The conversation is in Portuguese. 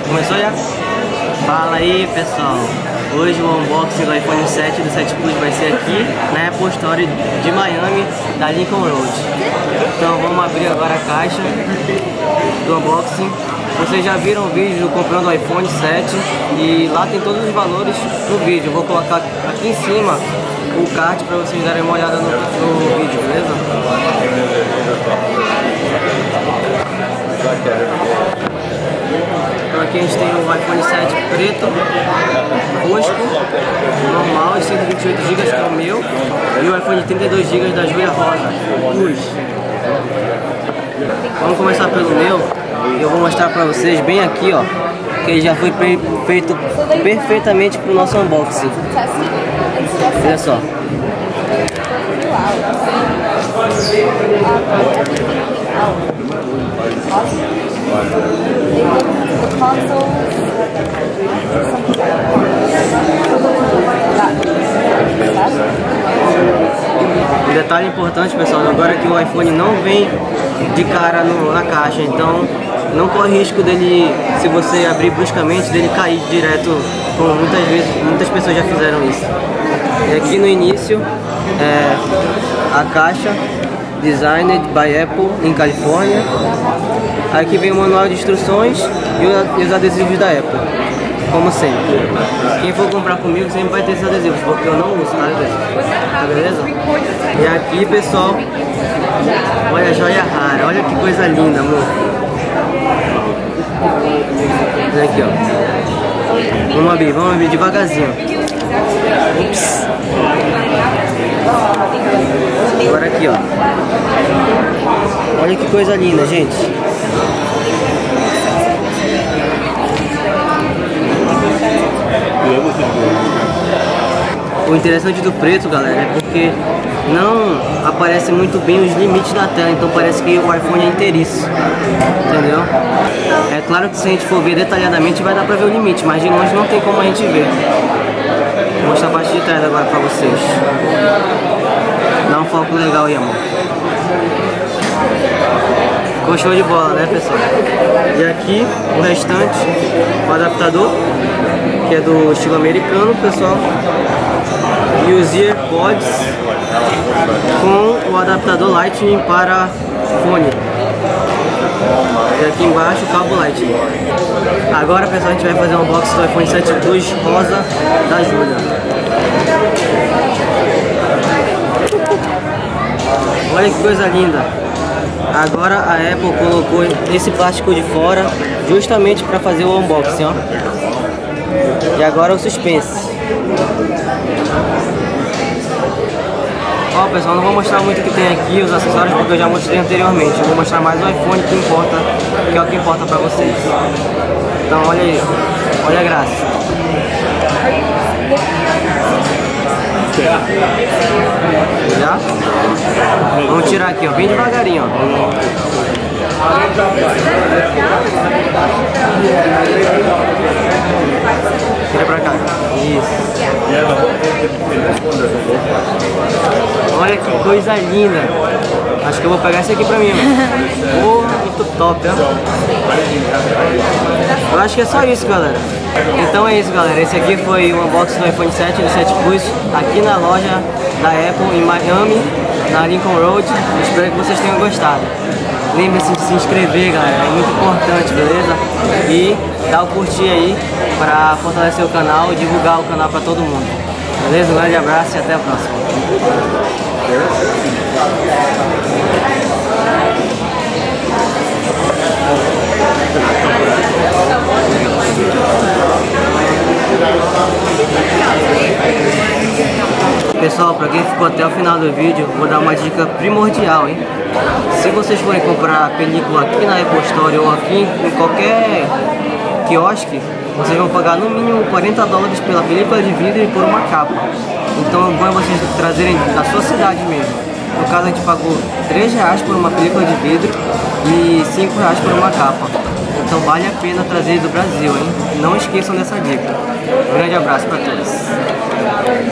Começou já? Fala aí, pessoal. Hoje o unboxing do iPhone 7 do 7 Plus vai ser aqui na Apple Store de Miami, da Lincoln Road. Então vamos abrir agora a caixa do unboxing. Vocês já viram o vídeo comprando o iPhone 7 e lá tem todos os valores no vídeo. Eu vou colocar aqui em cima o card para vocês darem uma olhada no vídeo, beleza? Então aqui a gente tem o iPhone 7 preto, fosco, normal, 128 GB que é o meu, e o iPhone 32 GB da Júlia Rosa, luz. Vamos começar pelo meu, e eu vou mostrar pra vocês bem aqui, ó, que ele já foi feito perfeitamente pro nosso unboxing. Olha só. Um detalhe importante, pessoal, agora que o iPhone não vem de cara na caixa, então não corre risco dele, se você abrir bruscamente, dele cair direto, como muitas pessoas já fizeram isso. E aqui no início a caixa Designed by Apple em Califórnia. Aqui vem o manual de instruções e os adesivos da Apple, como sempre. Quem for comprar comigo sempre vai ter esses adesivos, porque eu não uso, tá beleza? E aqui, pessoal, olha a joia rara, olha que coisa linda, amor. Olha aqui, ó. Vamos abrir devagarzinho. Ups. Agora aqui, ó. Olha que coisa linda, gente. O interessante do preto, galera, é porque não aparece muito bem os limites da tela, então parece que o iPhone é inteiriço, entendeu? É claro que se a gente for ver detalhadamente vai dar pra ver o limite, mas de longe não tem como a gente ver. Vou mostrar a parte de trás agora pra vocês. Dá um foco legal aí, amor. Ficou show de bola, né, pessoal? E aqui o restante, o adaptador, que é do estilo americano, pessoal. E os AirPods com o adaptador Lightning para fone. E aqui embaixo o cabo Lightning. Agora, pessoal, a gente vai fazer um unboxing do iPhone 7 Plus rosa da Júlia. Olha que coisa linda. Agora a Apple colocou esse plástico de fora justamente para fazer o unboxing, ó. E agora o suspense. Ó, pessoal, não vou mostrar muito o que tem aqui, os acessórios, porque eu já mostrei anteriormente. Eu vou mostrar mais o iPhone que importa, que é o que importa pra vocês. Então olha aí, olha a graça. Já? Vamos tirar aqui, ó, bem devagarinho, ó. Tira pra cá. Isso. Olha que coisa linda. Acho que eu vou pegar esse aqui pra mim, mano. Porra, muito top, ó. Eu acho que é só isso, galera. Então é isso, galera. Esse aqui foi o unboxing do iPhone 7 do 7 Plus aqui na loja da Apple em Miami, na Lincoln Road. Espero que vocês tenham gostado. Lembre-se de se inscrever, galera, é muito importante, beleza? E dá o curtir aí pra fortalecer o canal e divulgar o canal pra todo mundo. Beleza? Um grande abraço e até a próxima. Pessoal, pra quem ficou até o final do vídeo, vou dar uma dica primordial, hein? Se vocês forem comprar a película aqui na Apple Store ou aqui em qualquer quiosque, vocês vão pagar no mínimo $40 pela película de vidro e por uma capa. Então é bom vocês trazerem da sua cidade mesmo. No caso a gente pagou R$3 por uma película de vidro e R$5 por uma capa. Então vale a pena trazer do Brasil, hein? Não esqueçam dessa dica. Um grande abraço para todos.